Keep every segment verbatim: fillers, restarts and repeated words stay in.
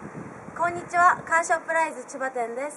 こんにちは、カーショップライズ千葉店です。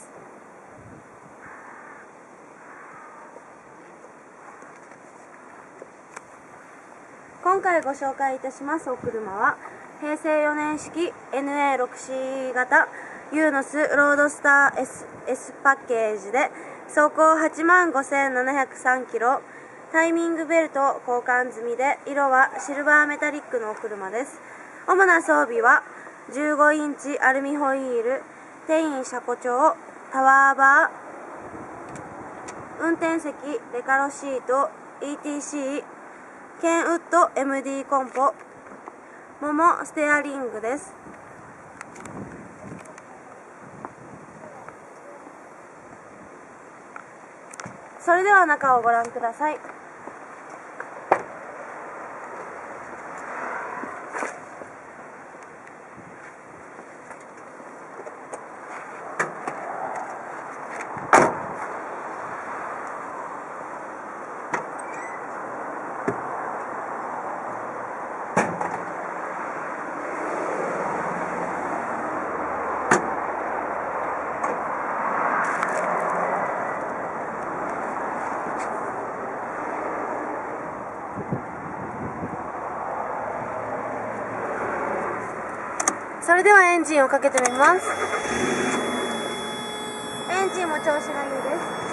今回ご紹介いたしますお車は平成よねん式 エヌエーろくシー 型ユーノスロードスター S, S パッケージで走行 はちまんごせんななひゃくさんキロ、タイミングベルト交換済みで色はシルバーメタリックのお車です。主な装備はじゅうごインチアルミホイール、定員車庫帳、タワーバー、運転席、レカロシート、イーティーシー、ケンウッド エムディー コンポ、モモステアリングです。それでは中をご覧ください。それではエンジンをかけてみます。エンジンも調子がいいです。